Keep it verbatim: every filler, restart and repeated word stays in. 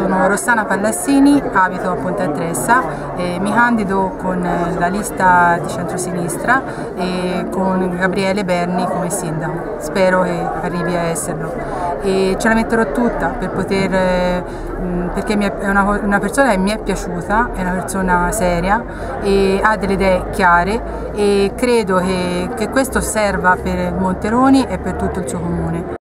Sono Rossana Pallassini, abito a Ponte Tressa e mi candido con la lista di centrosinistra e con Gabriele Berni come sindaco. Spero che arrivi a esserlo e ce la metterò tutta per poter, perché è una, una persona che mi è piaciuta, è una persona seria e ha delle idee chiare e credo che, che questo serva per Monteroni e per tutto il suo comune.